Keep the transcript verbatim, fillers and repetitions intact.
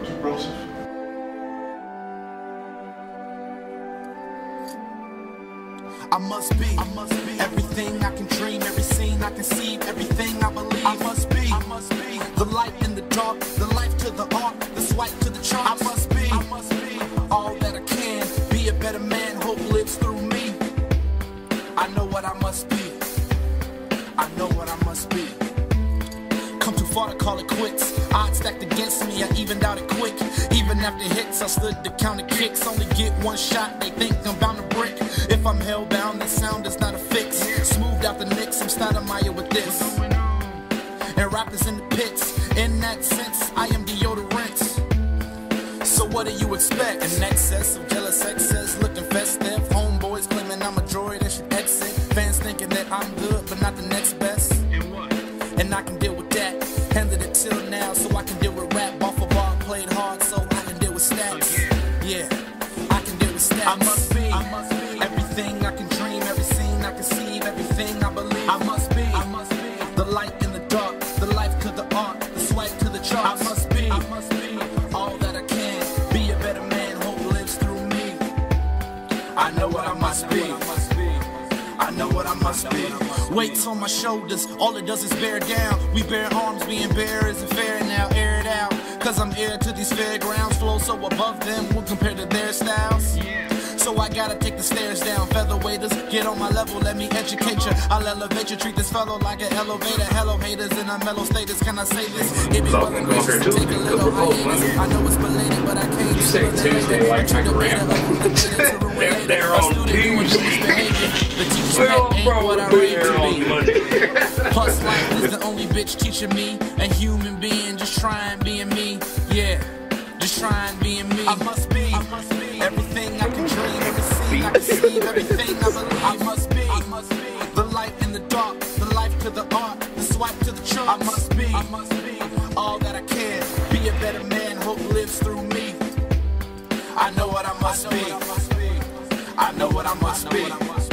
Too brosive. I must be, I must be everything I can dream, every scene I conceive, everything I believe. I must be, I must be the light in the dark, the life to the art, the swipe to the charts. I must be, I must be all that I can, be a better man, hope lives through me. I know what I must be, I know what I must be. Come too far to call it quits. Odds stacked against me, I evened out it quick. Even after hits, I stood to counter kicks. Only get one shot, they think I'm bound to brick. If I'm hellbound, the sound is not a fix. Smoothed out the Knicks, I'm Stoudemire with this. And rappers in the pits. In that sense, I am deodorant. So what do you expect? An excess of jealous excess, looking festive. Homeboys claiming I'm a droid and should exit. Fans thinking that I'm good, but not the next best. And I can deal with that. Handled it till now, so I can deal with rap. Off a bar, played hard, so I can deal with stats. Yeah, I can deal with stats. I must be, I must be everything I can dream, every scene I conceive, everything I believe. I must be, I must be the light in the dark, the life to the art, the swipe to the charts. I must be, I must be all that I can, be a better man, hope lives through me. I know what I must be. I know what I must be. Weights on my shoulders, all it does is bear down. We bear arms, being bare isn't fair now, air it out. Cause I'm heir to these fairgrounds, flow so above them when compared to their styles. So I gotta take the stairs down. Featherweighters, get on my level, let me educate you. I'll elevate you, treat this fellow like an elevator. Hello haters in a mellow status, can I say this? It be well and gracious to take a little hiatus. I know it's belated, but I can't. You say Tuesday like my grandma. they're, they're on Tuesday. We're all probably there on Monday. Plus life is the only bitch teaching me. A human being, just trying being me. Yeah, just trying being me. I must be, I must be everything I can dream, every scene I conceive, everything I believe. I must be, I must be the light in the dark, the life to the art, the swipe to the charts. I must be, I must be all that I can, be a better man, hope lives through me. I know what I must be. I know what I must be.